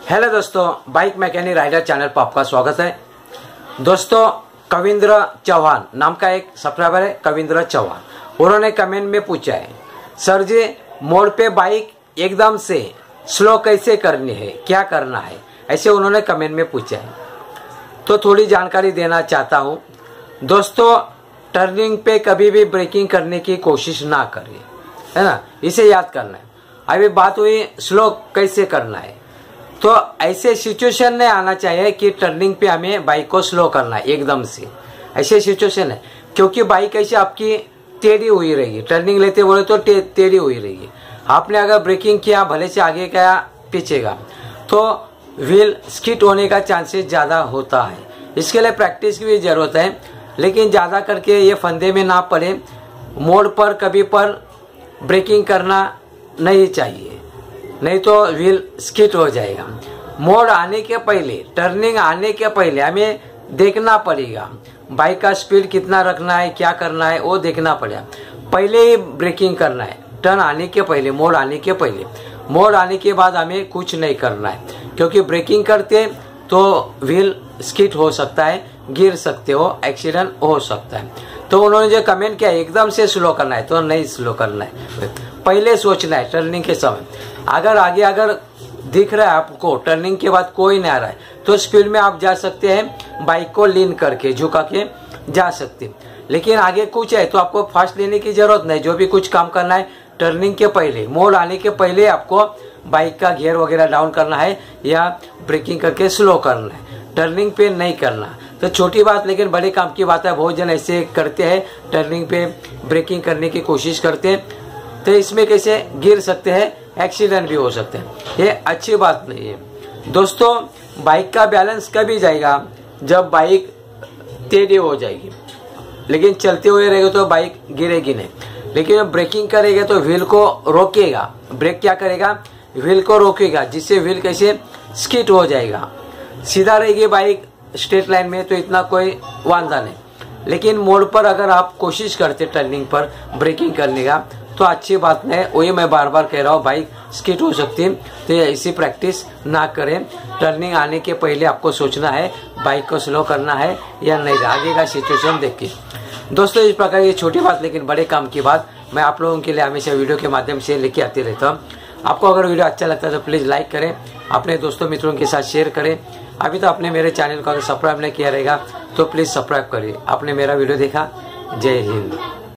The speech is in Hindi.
हेलो दोस्तों, बाइक मैकेनिक राइडर चैनल पर आपका स्वागत है। दोस्तों, कविंद्र चौहान नाम का एक सब्सक्राइबर है, कविंद्र चौहान। उन्होंने कमेंट में पूछा है, सर जी मोड़ पे बाइक एकदम से स्लो कैसे करनी है, क्या करना है, ऐसे उन्होंने कमेंट में पूछा है। तो थोड़ी जानकारी देना चाहता हूँ। दोस्तों, टर्निंग पे कभी भी ब्रेकिंग करने की कोशिश ना करिए, है ना, इसे याद करना है। अभी बात हुई स्लो कैसे करना है, तो ऐसे सिचुएशन में आना चाहिए कि टर्निंग पे हमें बाइक को स्लो करना है एकदम से, ऐसे सिचुएशन है। क्योंकि बाइक ऐसे आपकी टेढ़ी हुई रहेगी, टर्निंग लेते बोले तो टेढ़ी हुई रहेगी। आपने अगर ब्रेकिंग किया, भले से आगे गया पीछे का, तो व्हील स्किड होने का चांसेस ज़्यादा होता है। इसके लिए प्रैक्टिस की भी ज़रूरत है, लेकिन ज़्यादा करके ये फंदे में ना पड़े। मोड़ पर कभी पर ब्रेकिंग करना नहीं चाहिए, नहीं तो व्हील स्किड हो जाएगा। मोड़ आने के पहले, टर्निंग आने के पहले हमें देखना पड़ेगा बाइक का स्पीड कितना रखना है, क्या करना है, वो देखना पड़ेगा। पहले ही ब्रेकिंग करना है, टर्न आने के पहले, मोड़ आने के पहले। मोड़ आने के बाद हमें कुछ नहीं करना है, क्योंकि ब्रेकिंग करते तो व्हील स्किड हो सकता है, गिर सकते हो, एक्सीडेंट हो सकता है। तो उन्होंने जो कमेंट किया एकदम से स्लो करना है, तो नहीं स्लो करना है, पहले सोचना है टर्निंग के समय। अगर आगे अगर दिख रहा है आपको टर्निंग के बाद कोई नहीं आ रहा है, तो स्पीड में आप जा सकते हैं, बाइक को लीन करके झुका के जा सकते हैं। लेकिन आगे कुछ है तो आपको फास्ट लेने की जरूरत नहीं। जो भी कुछ काम करना है टर्निंग के पहले, मोड़ आने के पहले आपको बाइक का गियर वगैरह डाउन करना है या ब्रेकिंग करके स्लो करना है, टर्निंग पे नहीं करना। तो छोटी बात लेकिन बड़े काम की बात है। बहुत जन ऐसे करते हैं, टर्निंग पे ब्रेकिंग करने की कोशिश करते हैं, तो इसमें कैसे गिर सकते हैं, एक्सीडेंट भी हो सकते हैं। ये अच्छी बात नहीं है। दोस्तों, बाइक का बैलेंस कभी जाएगा जब बाइक टेढ़ी हो जाएगी, लेकिन चलते हुए रहेगा तो बाइक गिरेगी नहीं। लेकिन जब ब्रेकिंग करेगा तो व्हील को रोकेगा। ब्रेक क्या करेगा, व्हील को रोकेगा, जिससे व्हील कैसे स्किड हो जाएगा। सीधा रहेगी बाइक स्ट्रेट लाइन में तो इतना कोई वांधा नहीं। लेकिन मोड़ पर अगर आप कोशिश करते टर्निंग पर ब्रेकिंग करने का, तो अच्छी बात नहीं। वही मैं बार बार कह रहा हूँ, बाइक स्किड हो सकती है, तो ऐसी प्रैक्टिस ना करें। टर्निंग आने के पहले आपको सोचना है बाइक को स्लो करना है या नहीं, आगे का सिचुएशन देख के। दोस्तों, इस प्रकार की छोटी बात लेकिन बड़े काम की बात मैं आप लोगों के लिए हमेशा वीडियो के माध्यम से लेके आते रहता हूँ। आपको अगर वीडियो अच्छा लगता है तो प्लीज़ लाइक करें, अपने दोस्तों मित्रों के साथ शेयर करें। अभी तो आपने मेरे चैनल को अगर सब्सक्राइब नहीं किया रहेगा तो प्लीज़ सब्सक्राइब करिए। आपने मेरा वीडियो देखा, जय हिंद।